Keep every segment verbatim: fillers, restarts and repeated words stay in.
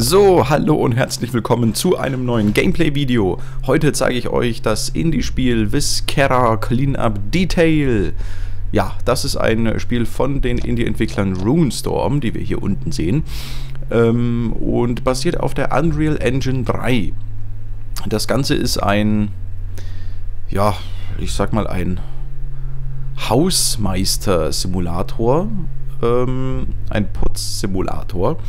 So, hallo und herzlich willkommen zu einem neuen Gameplay-Video. Heute zeige ich euch das Indie-Spiel Viscera Cleanup Detail. Ja, das ist ein Spiel von den Indie-Entwicklern Runestorm, die wir hier unten sehen. Ähm, und basiert auf der Unreal Engine drei. Das Ganze ist ein, ja, ich sag mal ein Hausmeister-Simulator, ähm, ein Putz-Simulator.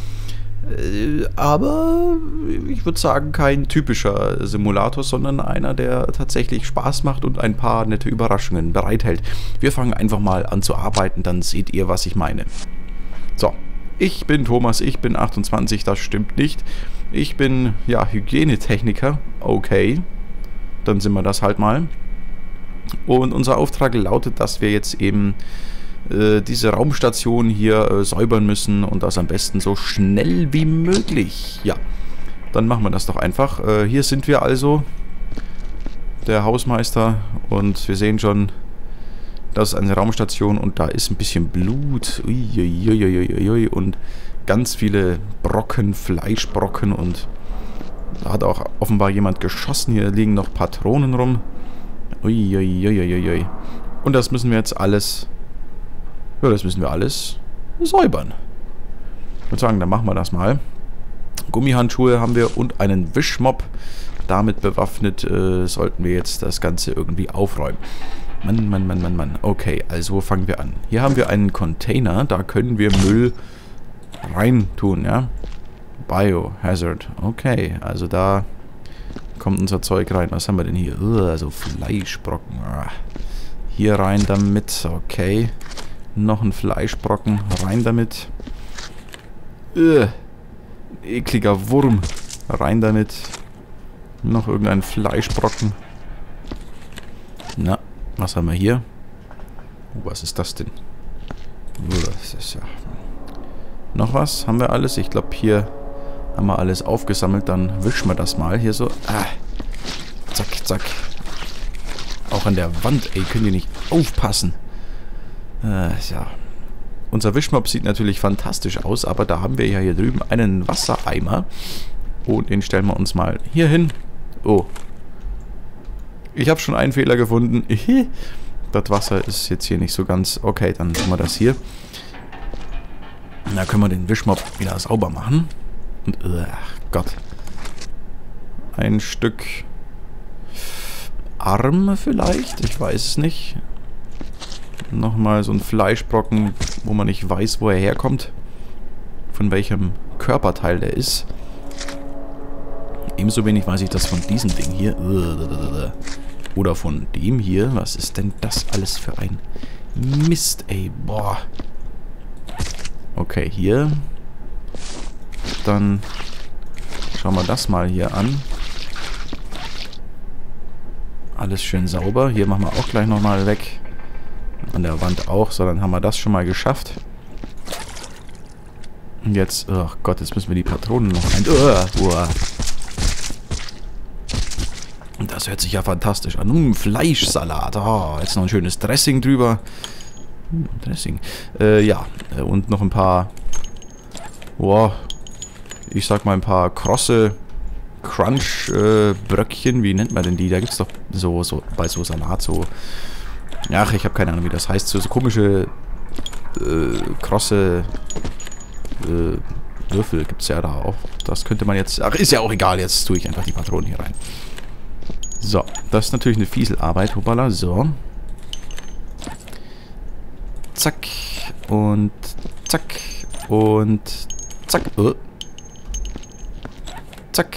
Aber ich würde sagen, kein typischer Simulator, sondern einer, der tatsächlich Spaß macht und ein paar nette Überraschungen bereithält. Wir fangen einfach mal an zu arbeiten, dann seht ihr, was ich meine. So, ich bin Thomas, ich bin achtundzwanzig, das stimmt nicht. Ich bin, ja, Hygienetechniker, okay. Dann sind wir das halt mal. Und unser Auftrag lautet, dass wir jetzt eben diese Raumstation hier äh, säubern müssen und das am besten so schnell wie möglich. Ja, dann machen wir das doch einfach. Äh, hier sind wir also, der Hausmeister, und wir sehen schon, das ist eine Raumstation und da ist ein bisschen Blut. Uiuiuiui, und ganz viele Brocken, Fleischbrocken, und da hat auch offenbar jemand geschossen. Hier liegen noch Patronen rum. Uiuiuiui. Und das müssen wir jetzt alles... Ja, das müssen wir alles säubern. Ich würde sagen, dann machen wir das mal. Gummihandschuhe haben wir und einen Wischmopp. Damit bewaffnet äh, sollten wir jetzt das Ganze irgendwie aufräumen. Mann, Mann, Mann, Mann, Mann. Okay, also wo fangen wir an? Hier haben wir einen Container, da können wir Müll reintun, ja? Biohazard. Okay, also da kommt unser Zeug rein. Was haben wir denn hier? Uh, also Fleischbrocken. Hier rein damit, okay. Noch ein Fleischbrocken, rein damit. Ugh, ekliger Wurm, rein damit. Noch irgendein Fleischbrocken. Na, was haben wir hier? Oh, was ist das denn? Oh, das ist ja... Noch was? Haben wir alles? Ich glaube, hier haben wir alles aufgesammelt. Dann wischen wir das mal hier so. Ah, zack, zack. Auch an der Wand, ey, könnt ihr nicht aufpassen. Äh, ja. Unser Wischmopp sieht natürlich fantastisch aus, aber da haben wir ja hier drüben einen Wassereimer. Und den stellen wir uns mal hier hin. Oh. Ich habe schon einen Fehler gefunden. Das Wasser ist jetzt hier nicht so ganz... Okay, dann tun wir das hier. Da können wir den Wischmopp wieder sauber machen. Und, ach Gott. Ein Stück Arm vielleicht? Ich weiß es nicht. Nochmal so ein Fleischbrocken, wo man nicht weiß, wo er herkommt. Von welchem Körperteil der ist. Ebenso wenig weiß ich das von diesem Ding hier. Oder von dem hier. Was ist denn das alles für ein Mist, ey. Boah. Okay, hier. Dann schauen wir das mal hier an. Alles schön sauber. Hier machen wir auch gleich nochmal weg. An der Wand auch, so, dann haben wir das schon mal geschafft. Und jetzt, oh Gott, jetzt müssen wir die Patronen noch rein. Uh, uh. Und das hört sich ja fantastisch an. Mm, Fleischsalat, oh, jetzt noch ein schönes Dressing drüber. Hm, Dressing. Äh, ja, und noch ein paar, boah, ich sag mal ein paar krosse Crunch-Bröckchen. Äh, Wie nennt man denn die? Da gibt es doch so, so, bei so Salat so... Ach, ich habe keine Ahnung, wie das heißt. So, so komische, äh, krosse äh, Würfel gibt es ja da auch. Das könnte man jetzt... Ach, ist ja auch egal. Jetzt tue ich einfach die Patronen hier rein. So, das ist natürlich eine Fieselarbeit. Hoppala, so. Zack. Und zack. Und zack. Oh. Zack.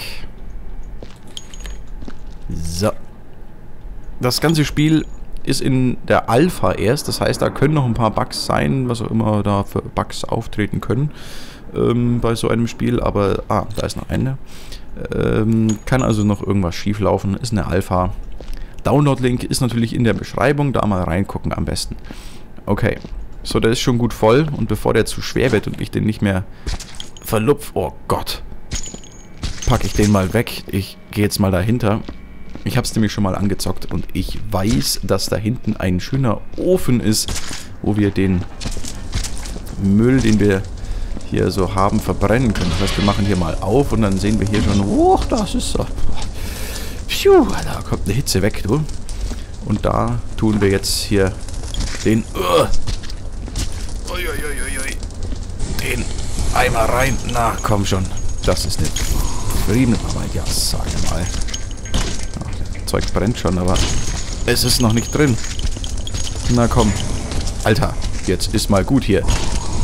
So. Das ganze Spiel ist in der Alpha erst, das heißt, da können noch ein paar Bugs sein, was auch immer da für Bugs auftreten können ähm, bei so einem Spiel, aber, ah, da ist noch eine. Ähm, kann also noch irgendwas schief laufen, ist eine Alpha. Download-Link ist natürlich in der Beschreibung, da mal reingucken am besten. Okay, so, der ist schon gut voll, und bevor der zu schwer wird und ich den nicht mehr verlupf, oh Gott, packe ich den mal weg. Ich gehe jetzt mal dahinter. Ich habe es nämlich schon mal angezockt und ich weiß, dass da hinten ein schöner Ofen ist, wo wir den Müll, den wir hier so haben verbrennen können. Das heißt, wir machen hier mal auf und dann sehen wir hier schon, oh, das ist so. Pfiuh, da kommt eine Hitze weg, du. Und da tun wir jetzt hier den, uh, ui, ui, ui, ui, den Eimer rein. Na, komm schon. Das ist nicht Friedenarbeit, ja, sag mal. Ach, das Zeug brennt schon, aber es ist noch nicht drin. Na komm. Alter, jetzt ist mal gut hier.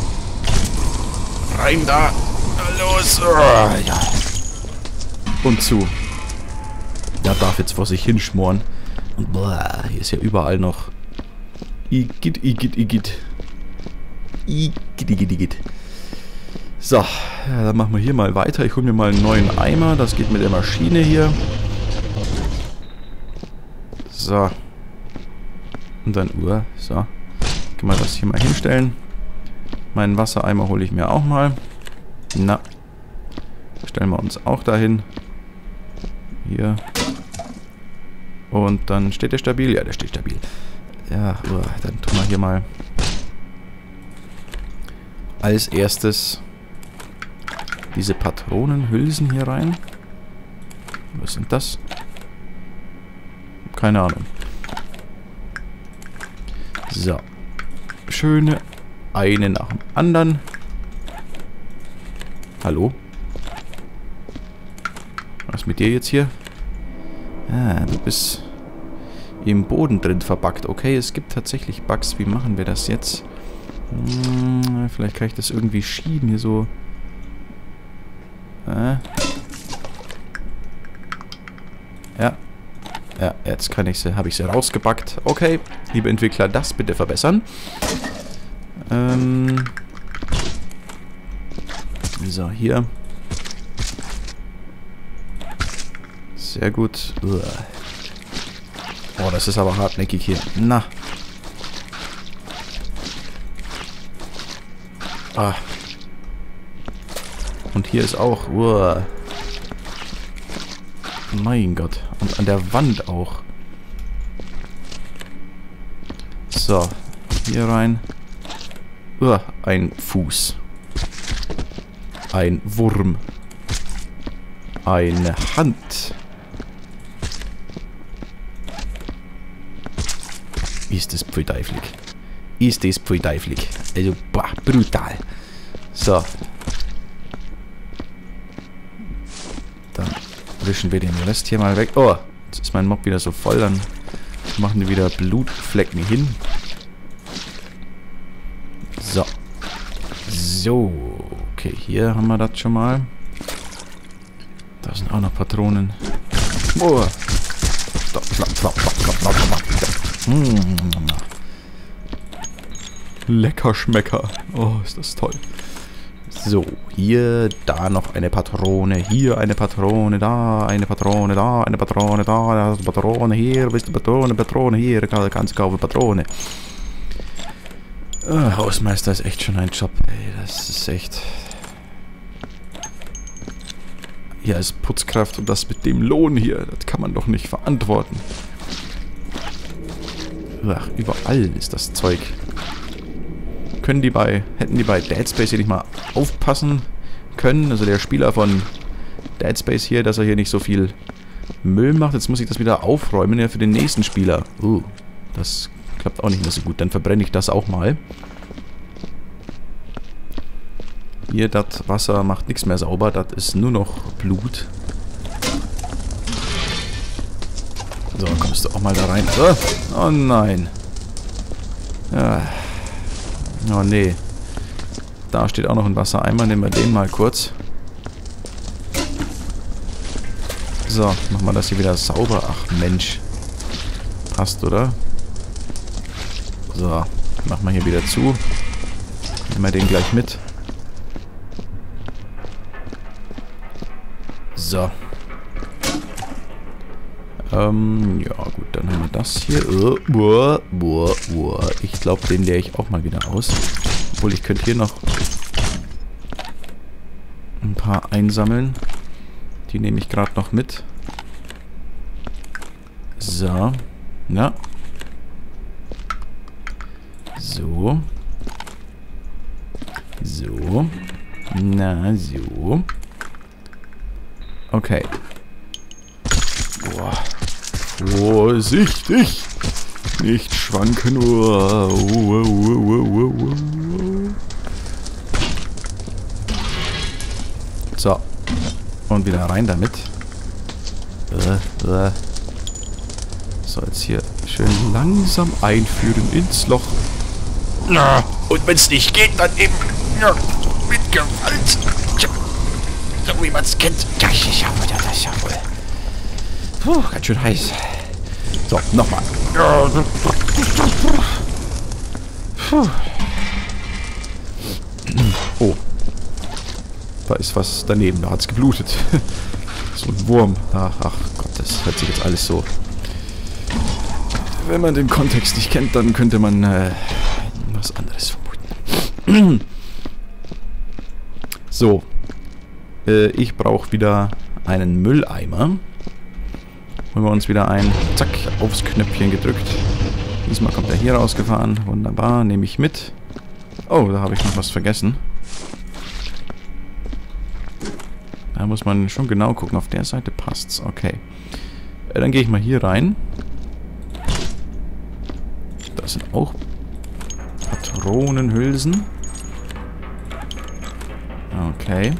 Rein da. Los. Oh, ja. Und zu. Der darf jetzt vor sich hinschmoren. Und boah, hier ist ja überall noch Igitt, Igitt, Igitt. Igitt, Igitt, Igitt. So, ja, dann machen wir hier mal weiter. Ich hole mir mal einen neuen Eimer. Das geht mit der Maschine hier. So. Und dann Uhr. So. Können wir das hier mal hinstellen. Meinen Wassereimer hole ich mir auch mal. Na. Stellen wir uns auch dahin. Hier. Und dann steht der stabil. Ja, der steht stabil. Ja, uah, dann tun wir hier mal als erstes diese Patronenhülsen hier rein. Was sind das? Keine Ahnung. So. Schöne eine nach dem anderen. Hallo? Was ist mit dir jetzt hier? Ah, du bist im Boden drin verbuggt. Okay, es gibt tatsächlich Bugs. Wie machen wir das jetzt? Hm, vielleicht kann ich das irgendwie schieben hier so. Äh. Ja. Ja, jetzt kann ich sie, habe ich sie rausgebackt. Okay, liebe Entwickler, das bitte verbessern. Ähm. So, hier. Sehr gut. Uah. Oh, das ist aber hartnäckig hier. Na. Ah. Und hier ist auch. Uah. Mein Gott. Und an der Wand auch. So. Hier rein. Uah, ein Fuß. Ein Wurm. Eine Hand. Ist das pfeiflig. Ist das pfeiflig. Also, boah, brutal. So. Dann wischen wir den Rest hier mal weg. Oh, jetzt ist mein Mob wieder so voll. Dann machen wir wieder Blutflecken hin. So. So. Okay, hier haben wir das schon mal. Da sind auch noch Patronen. Oh. Stopp, stopp, stopp, stopp, stopp, stopp, stopp. Mmh. Lecker Schmecker. Oh, ist das toll. So, hier, da noch eine Patrone, hier eine Patrone, da eine Patrone, da eine Patrone, da eine Patrone, hier bist du Patrone, Patrone, hier kannst du kaufen Patrone. Oh, Hausmeister ist echt schon ein Job, ey, das ist echt... Ja, als Putzkraft und das mit dem Lohn hier, das kann man doch nicht verantworten. Ach, überall ist das Zeug. Können die bei, hätten die bei Dead Space hier nicht mal aufpassen können? Also der Spieler von Dead Space hier, dass er hier nicht so viel Müll macht. Jetzt muss ich das wieder aufräumen, ja, für den nächsten Spieler. Uh, das klappt auch nicht mehr so gut. Dann verbrenne ich das auch mal. Hier, das Wasser macht nichts mehr sauber. Das ist nur noch Blut. So, kommst du auch mal da rein. Oh, oh nein. Ja. Oh nee. Da steht auch noch ein Wassereimer. Nehmen wir den mal kurz. So, machen wir das hier wieder sauber. Ach Mensch. Passt, oder? So, machen wir hier wieder zu. Nehmen wir den gleich mit. So. Ähm, ja gut, dann haben wir das hier. Uh, boah, boah, boah. Ich glaube, den leere ich auch mal wieder aus. Obwohl, ich könnte hier noch ein paar einsammeln. Die nehme ich gerade noch mit. So. Ja. So. So. Na, so. Okay. Boah. Vorsichtig! Nicht schwanken. Oh, oh, oh, oh, oh, oh. So. Und wieder rein damit. Äh, äh. So, jetzt hier schön langsam einführen ins Loch. Na, und wenn es nicht geht, dann eben ja, mit Gewalt. So wie man es kennt. Ja, ja, ja, das ist ja wohl. Puh, ganz schön heiß. So, nochmal. Oh. Da ist was daneben. Da hat es geblutet. So ein Wurm. Ach, ach Gott, das hört sich jetzt alles so... Wenn man den Kontext nicht kennt, dann könnte man äh, was anderes vermuten. So. Äh, ich brauche wieder einen Mülleimer. Holen wir uns wieder ein. Zack, aufs Knöpfchen gedrückt. Diesmal kommt er hier rausgefahren. Wunderbar, nehme ich mit. Oh, da habe ich noch was vergessen. Da muss man schon genau gucken. Auf der Seite passt's. Okay. Äh, dann gehe ich mal hier rein. Da sind auch Patronenhülsen. Okay.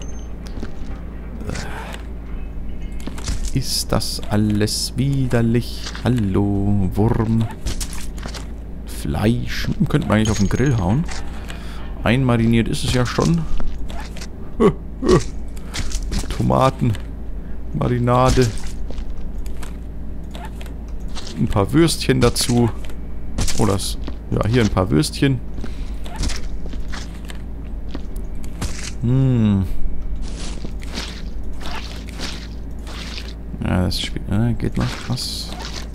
Ist das alles widerlich? Hallo, Wurm. Fleisch. Könnte man eigentlich auf den Grill hauen. Einmariniert ist es ja schon. Tomaten. Marinade. Ein paar Würstchen dazu. Oh, das. Ja, hier ein paar Würstchen. Hm. Ja, das Spiel. Äh, geht noch was.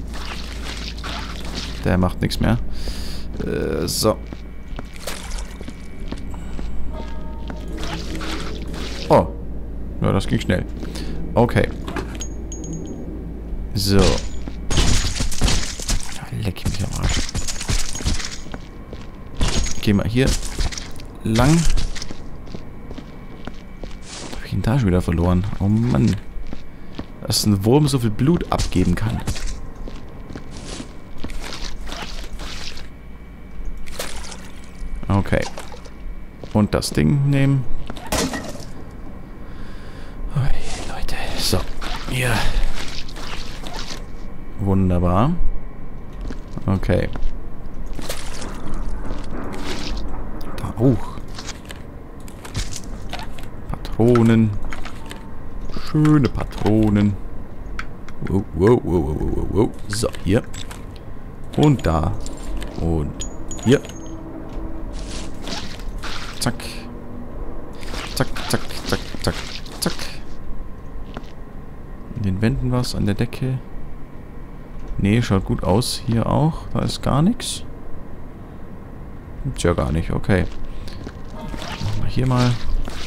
Der macht nichts mehr. Äh, so. Oh. Ja, das ging schnell. Okay. So. Ja, leck mich am Arsch. Gehen wir hier lang. Hab ich ihn da schon wieder verloren? Oh Mann. Dass ein Wurm so viel Blut abgeben kann. Okay. Und das Ding nehmen. Okay, Leute. So. Hier. Wunderbar. Okay. Da auch. Patronen. Schöne Patronen. Wow, wow, wow, wow, wow, wow. So, hier. Und da. Und hier. Zack. Zack, zack, zack, zack, zack. In den Wänden was, an der Decke. Nee, schaut gut aus. Hier auch. Da ist gar nichts. Gibt's ja gar nicht, okay. Machen wir hier mal.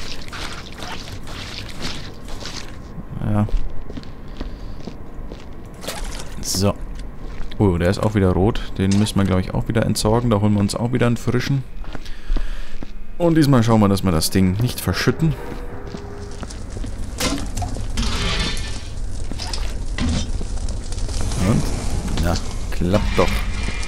Ja. So. Oh, der ist auch wieder rot. Den müssen wir, glaube ich, auch wieder entsorgen. Da holen wir uns auch wieder einen frischen. Und diesmal schauen wir, dass wir das Ding nicht verschütten. Und? Na, klappt doch.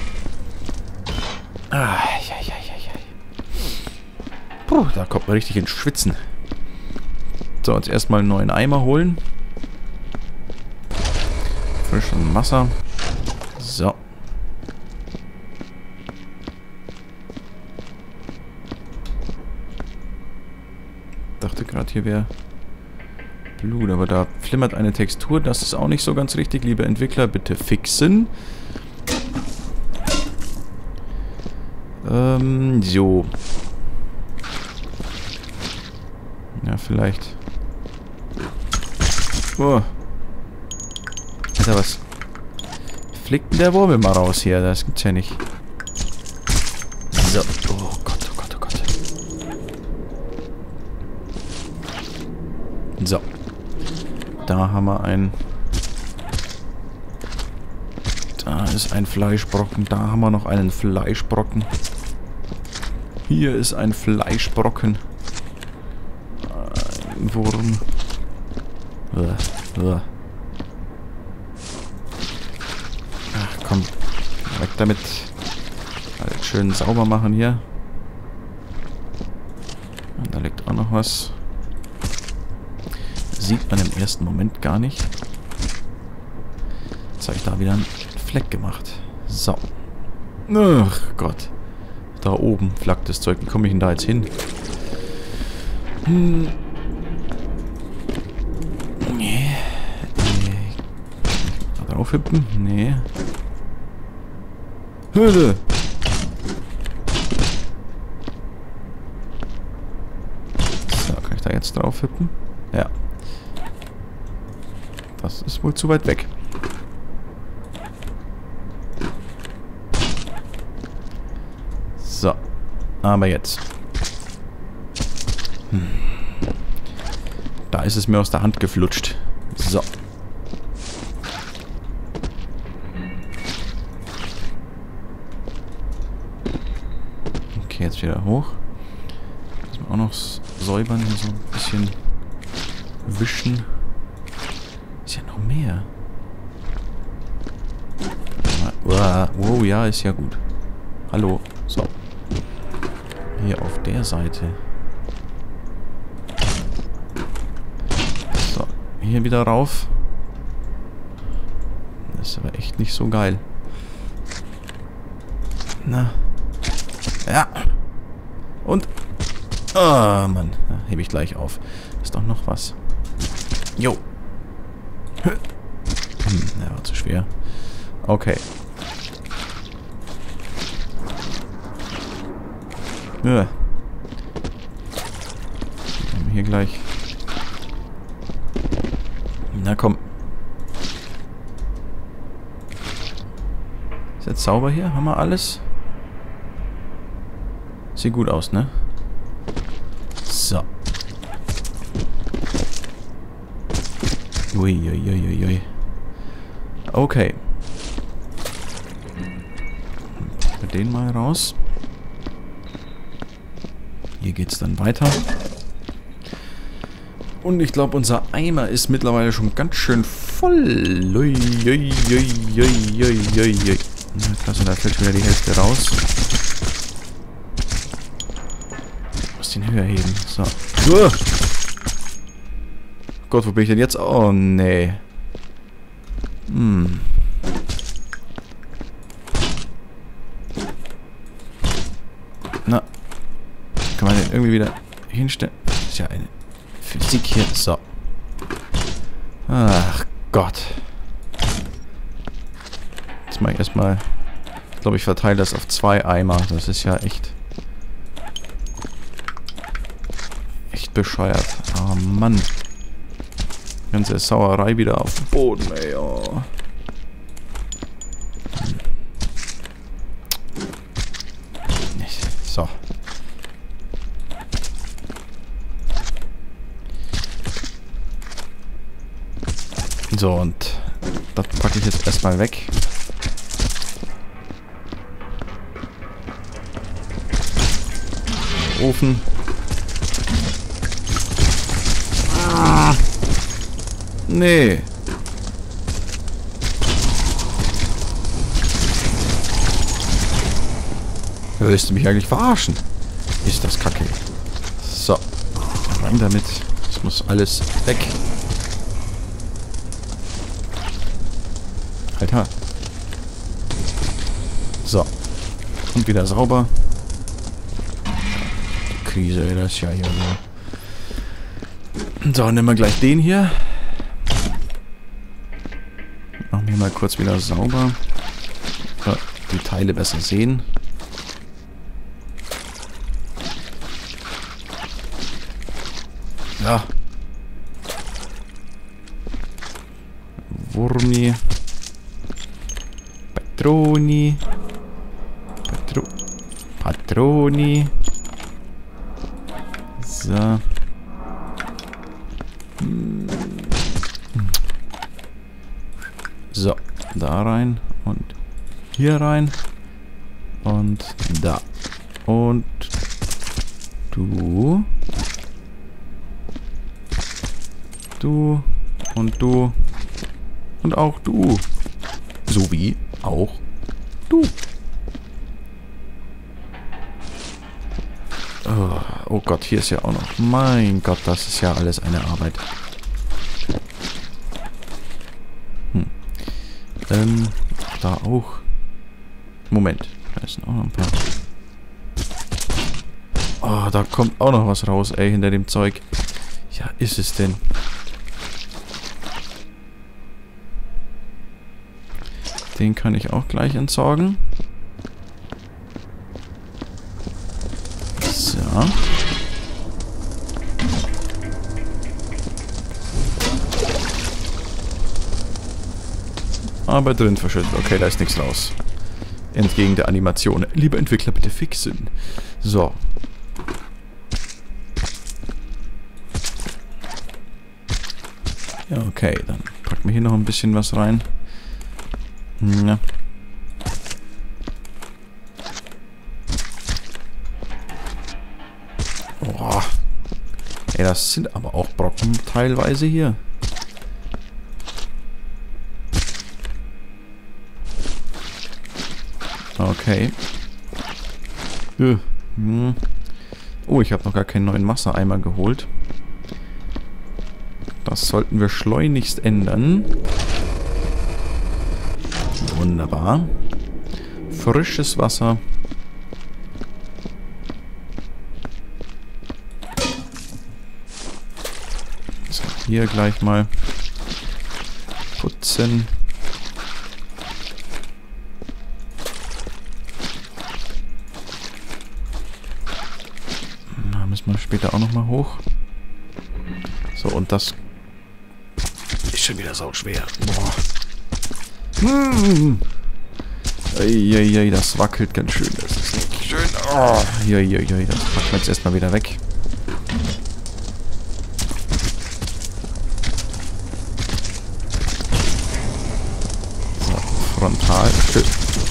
Ah, ja, ja, ja, ja. Puh, da kommt man richtig ins Schwitzen. So, jetzt erstmal einen neuen Eimer holen. Frischen Wasser. So. Dachte gerade, hier wäre Blut, aber da flimmert eine Textur. Das ist auch nicht so ganz richtig. Liebe Entwickler, bitte fixen. Ähm, so. Ja, vielleicht. Oh. Alter, was fliegt denn der Wurm mal raus hier? Das gibt's ja nicht. So. Oh Gott, oh Gott, oh Gott. So. Da haben wir ein... Da ist ein Fleischbrocken. Da haben wir noch einen Fleischbrocken. Hier ist ein Fleischbrocken. ein Wurm. Uh, uh. Ach komm, weg damit. Alles schön sauber machen hier. Und da liegt auch noch was. Sieht man im ersten Moment gar nicht. Jetzt habe ich da wieder einen Fleck gemacht. So. Ach Gott. Da oben flackt das Zeug. Wie komme ich denn da jetzt hin? Hm. Nee. Nee. Da drauf hüpfen? Nee. Höhle! So, kann ich da jetzt drauf hüpfen? Ja. Das ist wohl zu weit weg. So. Aber jetzt. Hm. Da ist es mir aus der Hand geflutscht. So. Okay, jetzt wieder hoch. Müssen wir auch noch säubern, hier so ein bisschen wischen. Ist ja noch mehr. Wow, ja, ist ja gut. Hallo. So. Hier auf der Seite. So. Hier wieder rauf. Das ist aber echt nicht so geil. Na. Ja. Und. Ah, oh, Mann. Da hebe ich gleich auf. Ist doch noch was. Jo. Hm, der war zu schwer. Okay. Ja. Hier gleich. Na komm. Ist jetzt sauber hier? Haben wir alles? Sieht gut aus, ne? So. Uiuiuiui. Okay. Mit den mal raus. Hier geht's dann weiter. Und ich glaube, unser Eimer ist mittlerweile schon ganz schön voll. Uiuiuiui. Na klasse, da fällt schon wieder die Hälfte raus. Ich muss den höher heben. So. Uh! Gott, wo bin ich denn jetzt? Oh, nee. Hm. Na. Kann man den irgendwie wieder hinstellen? Das ist ja eine Physik hier. So. Ach Gott. Jetzt mache ich erstmal... Ich glaube, ich verteile das auf zwei Eimer. Das ist ja echt... Echt bescheuert. Oh Mann. Ganze Sauerei wieder auf dem Boden, ey. Oh. So. So, und das packe ich jetzt erstmal weg. Ofen. Ah. Nee. Willst du mich eigentlich verarschen? Ist das kacke. So. Rein damit. Das muss alles weg. Alter. So. Und wieder sauber. Die Krise, das ist ja hier so. So, nehmen wir gleich den hier. Machen wir mal kurz wieder sauber. Ja, die Teile besser sehen. Ja. Wurmi. Patroni. Patro Patroni. So. So, da rein und hier rein und da. Und du Du und du und auch du. Sowie auch du. Oh, oh Gott, hier ist ja auch noch. Mein Gott, das ist ja alles eine Arbeit. Hm. Ähm, da auch. Moment, da sind auch noch ein paar. Oh, da kommt auch noch was raus, ey, hinter dem Zeug. Ja, ist es denn? Den kann ich auch gleich entsorgen. So. Aber drin verschüttet. Okay, da ist nichts raus. Entgegen der Animation. Lieber Entwickler, bitte fixen. So. Ja, okay, dann packen wir hier noch ein bisschen was rein. Ja. Boah. Ey, das sind aber auch Brocken teilweise hier. Okay. Oh, ich habe noch gar keinen neuen Wassereimer geholt. Das sollten wir schleunigst ändern. Wunderbar. Frisches Wasser. So, hier gleich mal putzen. Da müssen wir später auch nochmal hoch. So, und das ist schon wieder sau schwer. Boah. Hm. Eieiei, das wackelt ganz schön. Das ist nicht schön. Oh. Eieiei, das packen wir jetzt erstmal wieder weg. So, frontal. Schön.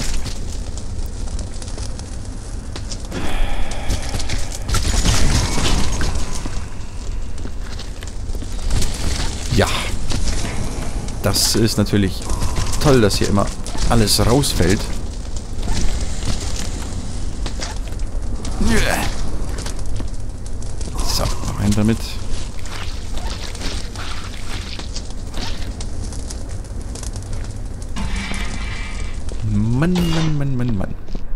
Ja. Das ist natürlich toll, dass hier immer alles rausfällt. So, rein damit. Mann, Mann, Mann, Mann, Mann.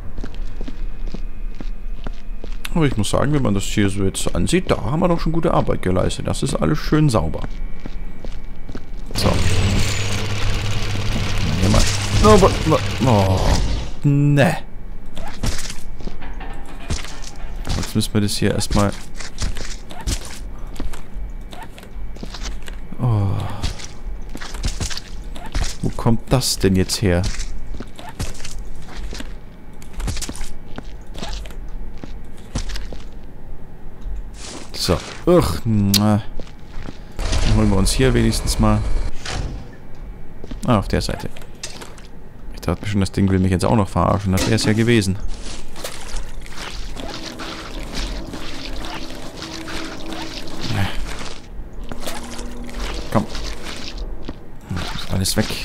Aber ich muss sagen, wenn man das hier so jetzt ansieht, da haben wir doch schon gute Arbeit geleistet. Das ist alles schön sauber. So. Hier mal. Oh, oh, ne. Jetzt müssen wir das hier erstmal. Oh. Wo kommt das denn jetzt her? So. Ugh. Dann holen wir uns hier wenigstens mal. Ah, auf der Seite. Ich dachte mir schon, das Ding will mich jetzt auch noch verarschen. Das wäre es ja gewesen. Komm. Ist alles weg.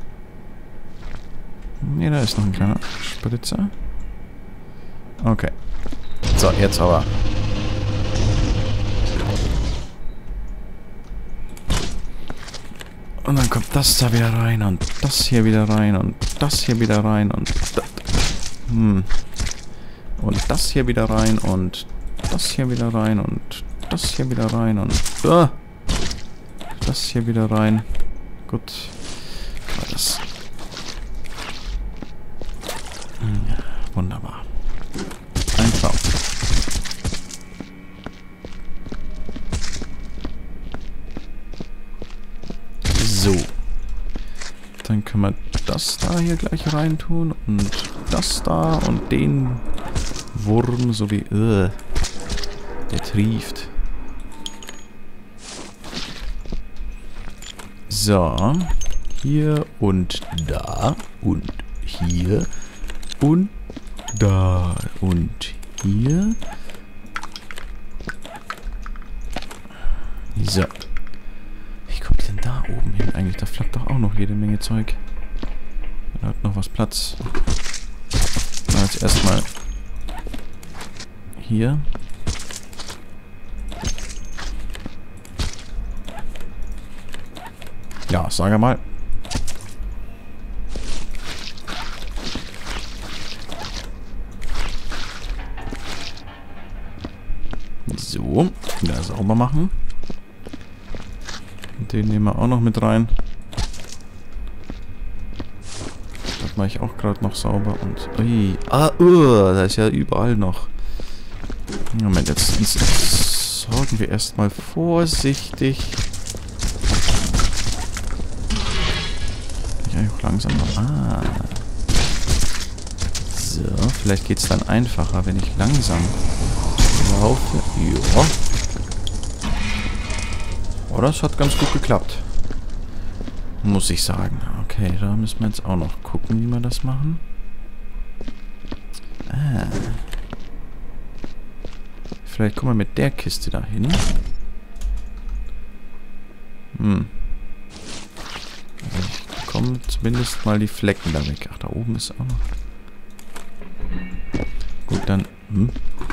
Ne, da ist noch ein kleiner Spritzer. Okay. So, jetzt aber. Und dann kommt das da wieder rein und das hier wieder rein und das hier wieder rein und das, hm. Und das hier wieder rein und das hier wieder rein und das hier wieder rein und uh, das hier wieder rein. Gut. Das. Ja, wunderbar. Ein Traum. So. Dann können wir das da hier gleich rein tun und das da und den Wurm sowie... Uh, der trieft. So. Hier und da und hier und da und hier. oben hin eigentlich? Da flackt doch auch noch jede Menge Zeug. Da hat noch was Platz. Na, jetzt erstmal hier. Ja, sag mal. So, wieder sauber machen. Den nehmen wir auch noch mit rein. Das mache ich auch gerade noch sauber und... Ui, ah, uh, da ist ja überall noch. Moment, jetzt, jetzt sorgen wir erstmal vorsichtig. Ja, auch langsam noch. Ah. So, vielleicht geht es dann einfacher, wenn ich langsam laufe. Ja. Oh, das hat ganz gut geklappt. Muss ich sagen. Okay, da müssen wir jetzt auch noch gucken, wie wir das machen. Ah. Vielleicht kommen wir mit der Kiste da hin. Hm. Also ich bekomme zumindest mal die Flecken da weg. Ach, da oben ist auch noch. Gut, dann... Hm.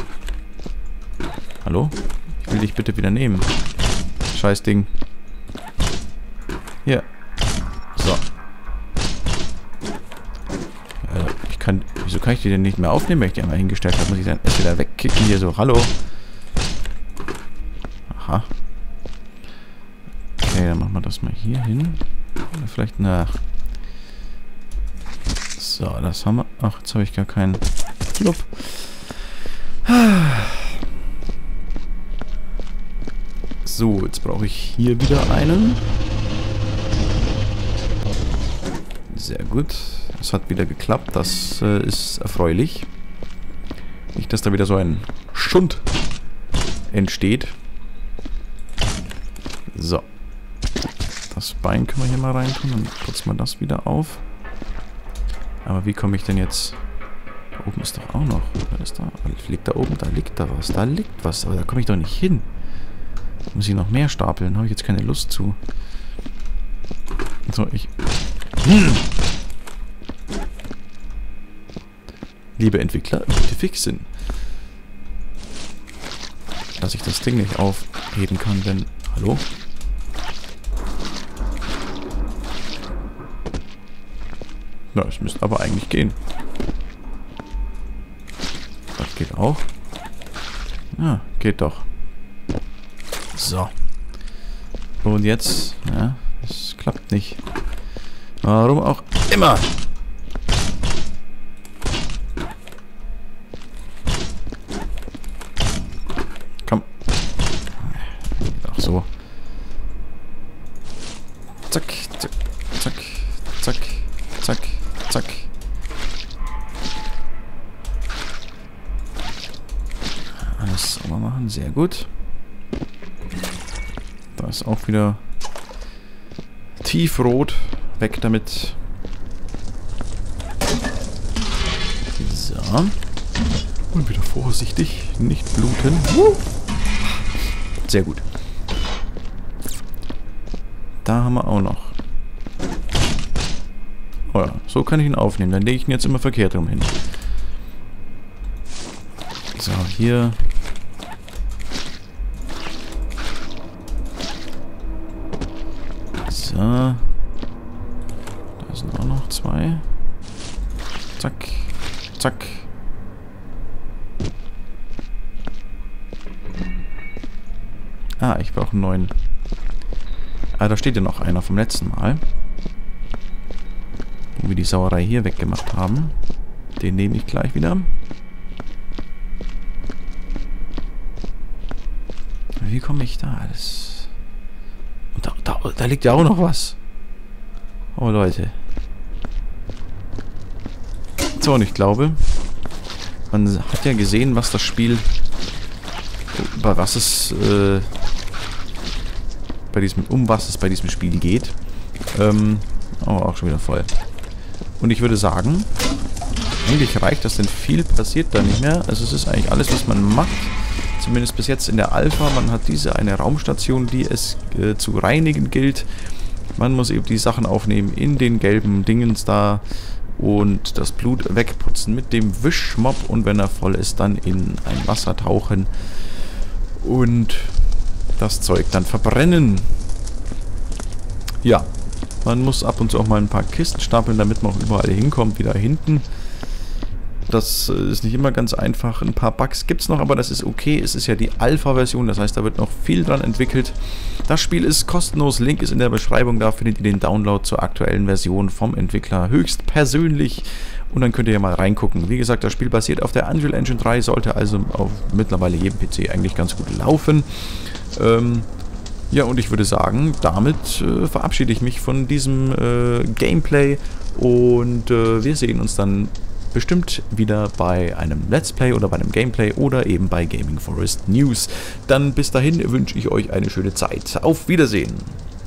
Hallo? Ich will dich bitte wieder nehmen. Scheiß Ding. Hier. So. Äh, ich kann... Wieso kann ich die denn nicht mehr aufnehmen, wenn ich die einmal hingestellt habe? Muss ich dann erst wieder wegkicken hier so. Hallo? Aha. Okay, dann machen wir das mal hier hin. Oder vielleicht nach... So, das haben wir... Ach, jetzt habe ich gar keinen... Plupp. So, jetzt brauche ich hier wieder einen. Sehr gut. Es hat wieder geklappt. Das äh, ist erfreulich. Nicht, dass da wieder so ein Schund entsteht. So. Das Bein können wir hier mal reintun. Dann putzen wir das wieder auf. Aber wie komme ich denn jetzt... Da oben ist doch auch noch... Was ist da? Liegt da oben? Da liegt da was. Da liegt was. Aber da komme ich doch nicht hin. Muss ich noch mehr stapeln? Habe ich jetzt keine Lust zu. So, ich... Hm. Liebe Entwickler, bitte fixen. Dass ich das Ding nicht aufheben kann, denn... Hallo? Na, es müsste aber eigentlich gehen. Das geht auch. Ja, geht doch. So. Und jetzt, ja, es klappt nicht. Warum auch immer. Komm. Ach so. Zack, zack, zack, zack, zack, zack. Alles sauber machen, sehr gut. Da ist auch wieder tiefrot. Weg damit. So. Und wieder vorsichtig. Nicht bluten. Sehr gut. Da haben wir auch noch. Oh ja, so kann ich ihn aufnehmen. Dann lege ich ihn jetzt immer verkehrt rum hin. So, hier... So. Da sind auch noch zwei. Zack. Zack. Ah, ich brauche einen neuen. Ah, da steht ja noch einer vom letzten Mal. Wo wir die Sauerei hier weggemacht haben. Den nehme ich gleich wieder. Wie komme ich da? Das Und da, da, da liegt ja auch noch was. Oh, Leute. So, und ich glaube, man hat ja gesehen, was das Spiel, bei was es, äh, bei diesem, um was es bei diesem Spiel geht. Ähm, oh, auch schon wieder voll. Und ich würde sagen, eigentlich reicht das, denn viel passiert da nicht mehr. Also es ist eigentlich alles, was man macht. Zumindest bis jetzt in der Alpha. Man hat diese eine Raumstation, die es äh, zu reinigen gilt. Man muss eben die Sachen aufnehmen in den gelben Dingens da und das Blut wegputzen mit dem Wischmopp und wenn er voll ist, dann in ein Wasser tauchen und das Zeug dann verbrennen. Ja, man muss ab und zu auch mal ein paar Kisten stapeln, damit man auch überall hinkommt, wieder hinten. Das ist nicht immer ganz einfach. Ein paar Bugs gibt es noch, aber das ist okay. Es ist ja die Alpha-Version, das heißt, da wird noch viel dran entwickelt. Das Spiel ist kostenlos. Link ist in der Beschreibung. Da findet ihr den Download zur aktuellen Version vom Entwickler höchst persönlich. Und dann könnt ihr ja mal reingucken. Wie gesagt, das Spiel basiert auf der Unreal Engine drei, sollte also auf mittlerweile jedem P C eigentlich ganz gut laufen. Ähm... Ja, und ich würde sagen, damit äh, verabschiede ich mich von diesem äh, Gameplay und äh, wir sehen uns dann bestimmt wieder bei einem Let's Play oder bei einem Gameplay oder eben bei Gaming Forest News. Dann bis dahin wünsche ich euch eine schöne Zeit. Auf Wiedersehen!